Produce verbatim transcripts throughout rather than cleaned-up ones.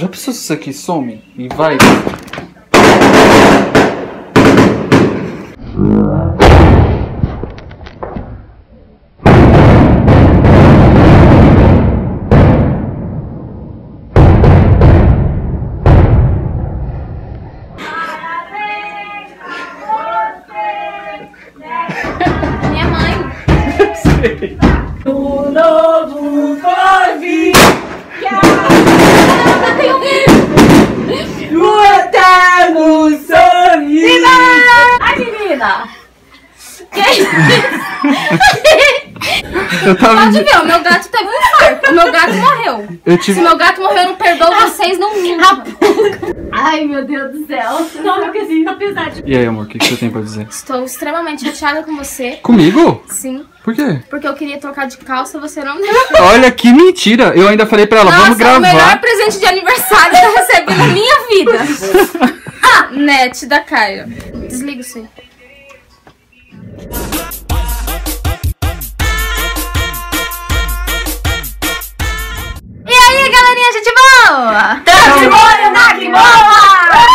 Já pensou se isso aqui some e vai? Minha mãe. O novo vai vir. O eterno sorriso. Ai, menina. Que Eu tava... Pode ver, o meu gato teve um infarto. O meu gato morreu. Eu tive... Se meu gato morreu, eu não perdoo vocês nunca. Ai, meu Deus do céu. Não, porque assim, apesar de... E aí, amor, o que, que você tem pra dizer? Estou extremamente chateada com você. Comigo? Sim. Por quê? Porque eu queria trocar de calça, você não deixou. Olha que mentira! Eu ainda falei pra ela, Nossa, vamos gravar. o melhor presente de aniversário que eu recebi na minha vida. Ah, net da Caio. Desliga isso aí. E aí, galerinha, gente boa? Tá de molho na que boa!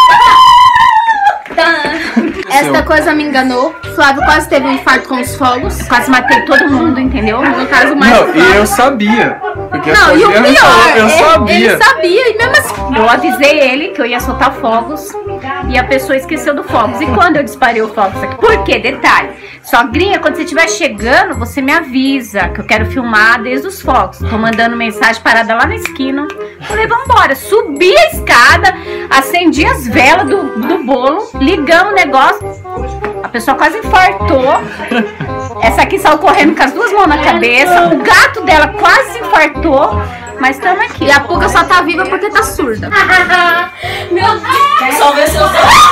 Esta coisa me enganou. Flávio quase teve um infarto com os fogos. Quase matei todo mundo, entendeu? No caso, mais Não, o e Flávio. eu sabia. Porque Não, a e o Fabiana pior, falou, eu é- sabia. ele sabia e mesmo assim... Eu avisei ele que eu ia soltar fogos e a pessoa esqueceu do fogos. E quando eu disparei o fogos aqui? Por quê? Detalhe. Sogrinha, quando você estiver chegando, você me avisa que eu quero filmar desde os fogos. Tô mandando mensagem parada lá na esquina. Falei, vambora. Subi a escada, acendi as velas do, do bolo, ligamos o negócio. A pessoa quase infartou. Essa aqui saiu correndo com as duas mãos na cabeça. O gato dela quase infartou. Mas estamos aqui. E a Puga só tá viva porque tá surda. Meu Deus. Só ver se eu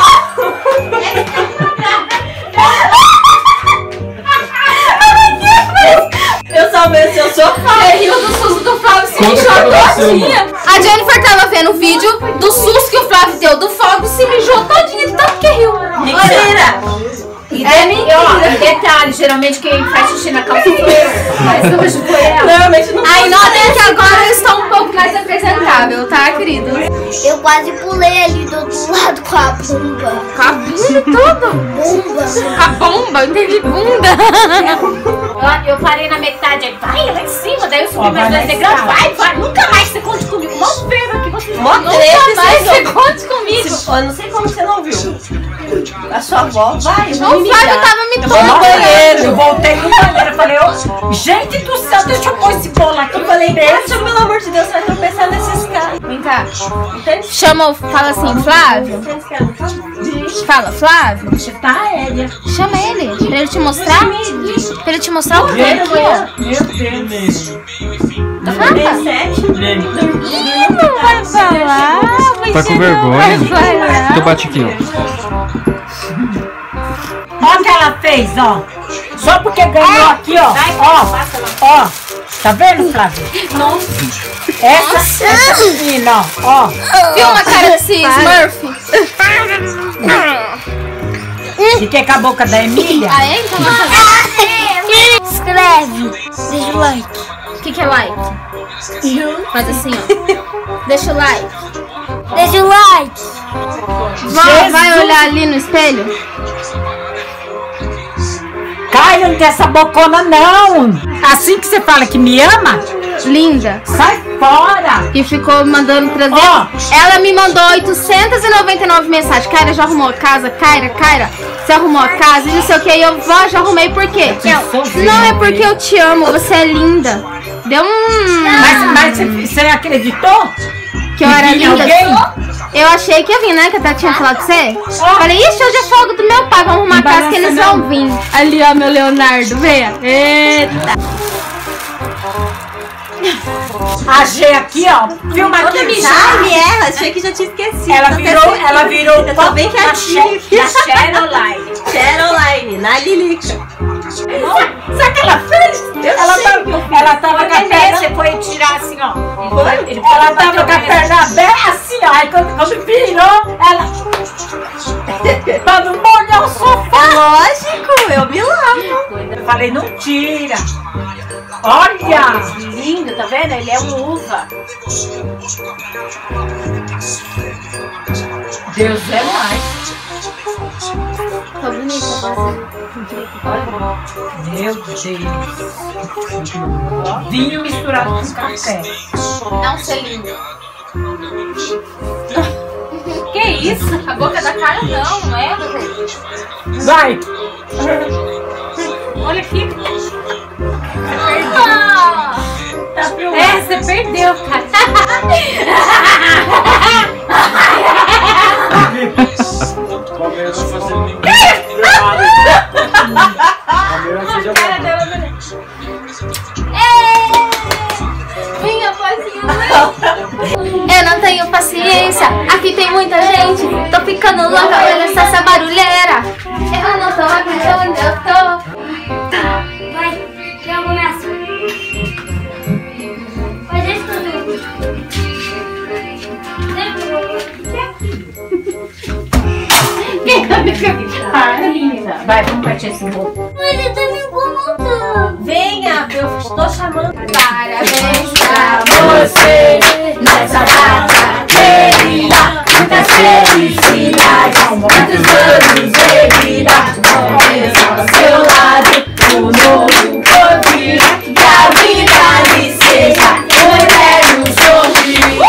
Eu salvei seu sofá. Você riu do susto do Flávio, se Conta mijou pra você, todinha. A Jennifer tava vendo o vídeo do susto que o Flávio deu do fogo, se mijou todinha de tanto que riu. Mentira. E é mentira. Detalhe, geralmente quem faz xixi na calça sou eu. Mas hoje foi ela. Normalmente não. Aí notem que agora eu estou um pouco mais apresentável, tá, queridos? Eu quase pulei ali do outro lado com a bunda. Com a bunda e tudo. Bunda. Com a bomba, eu entendi bunda. Eu, eu parei na metade, aí vai lá em cima, daí eu subi mais dois degraus, vai, vai, nunca mais você conte comigo. Mó feira que você Nunca mais você conte comigo. Eu não sei como você não viu. A sua avó vai, eu O vou me Flávio mijar. tava me Eu vou no tomando. banheiro. Eu voltei no banheiro, eu falei, ô, gente do céu, deixa eu pôr esse bolo aqui. Eu falei, deixa, pelo amor de Deus, você vai tropeçar nessa escada. Vem cá. Entende? Chama, o- fala assim, Flávio. Fala, Flávio. Tá aérea. Chama ele, pra ele te mostrar. Pra ele te mostrar o quê? Meu Deus. Fala. sete. Ih, não vai falar. Tá com vergonha? Vai falar. Então bate aqui, ó. Olha o que ela fez, ó. Só porque ganhou aqui, ó. Ó, ó. Tá vendo, Flávio? Nossa. Essa, essa menina, ó. ó. Filma a cara desse Smurf. Fiquei com a boca da Emília. Ah, é? Então vamos fazer. Inscreve. Deixa o like. O que, que é like? Faz assim, ó. Deixa o like. Deixa o like. Vai, vai olhar ali no espelho? Caio, não tem essa bocona, não. Assim que você fala que me ama, Linda. sai fora. E ficou mandando trazer. Ó. Ela me mandou oitocentas e noventa e nove mensagens. Kaira, já arrumou a casa? Kaira, Kaira, você arrumou a casa? Não sei o que. E eu, vó, já arrumei. Por quê? Não, é porque eu te amo. Você é linda. Deu um... Mas, mas você, você acreditou? Que eu era vinha linda. alguém? Eu achei que ia vir, né? Que a Tati tinha falado pra você. Falei, ixi, hoje é folga do meu pai. Vamos arrumar a casa que eles vão vir. Ali, ó, meu Leonardo. Venha. Eita. A G aqui, ó. Filma aqui. Ai, me erra, achei que já tinha esquecido. Ela Tô virou, até ela virou Eu tô bem da quietinha. Che- da Cheroline. Share online, na Lilica. Sabe o que ela fez? Eu ela, sei, tava, meu filho. ela tava com a Olha, perna. você foi tirar assim, ó. Foi? Ele, ela tava com a perna aberta assim, ó. Aí quando, quando virou, ela. Pra não molhar o sofá. Lógico, eu me lavo. Eu falei, não tira. Olha! Lindo, tá vendo? Ele é um uva. Deus é mais. Tá bonita, Brasil. Meu Deus. Vinho misturado com café. Não sei lindo. Que isso? A boca da cara não, não é? Vai! Olha aqui. Ah! Tá é, você perdeu, cara. Minha paciência. Eu não tenho paciência. Aqui tem muita gente. Tô ficando louca, olha só essa barulheira. Eu não tô aqui onde eu tô. Vai, eu começo. Faz isso tudo. Vai, vamos partir esse bolo. Ele tá me incomodando. Venha, eu estou chamando. Parabéns Pra pra você, nessa data querida, muitas felicidades, muitos anos de vida. Ao seu lado, um novo corpo, que a vida lhe seja um eterno sorriso.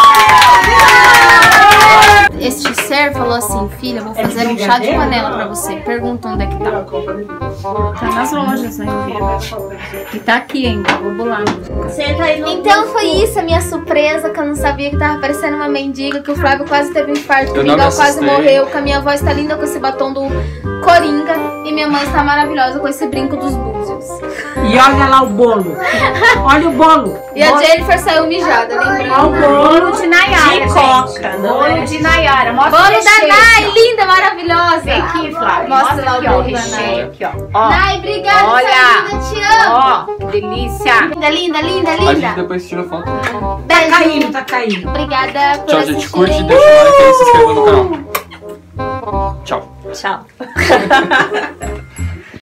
Este ser falou assim, filha, eu vou fazer um chá de panela pra você. Pergunta onde é que tá. Tá nas lojas, né? E tá aqui ainda, vou bolar. Senta aí no. Então foi isso a minha surpresa, que eu não sabia que tava parecendo uma mendiga, que o Flávio quase teve um infarto, que o Eu não me Miguel quase assustei. morreu, que a minha voz tá linda com esse batom do Coringa e minha mãe está maravilhosa com esse brinco dos búzios. E olha lá o bolo. Olha o bolo. E a Jennifer saiu mijada, lembrando. Olha o bolo de Nayara, De gente. coca, não Bolo é? de Nayara. Mostra Bolo o da recheio Nai, aqui, linda, maravilhosa. ó. Vem aqui, Flávia. Mostra Mostra lá o aqui, ó, o bolo da recheio Nai. aqui, ó. Ó, Nai, obrigada, Olha. sua linda, te amo. ó, que delícia. Linda, linda, linda, A gente linda. depois tira foto. Beijo. Caindo, tá caindo. Obrigada por Tchau, gente. assistirem. Curte, deixa o like e se inscreva no canal. Tchau. Tchau.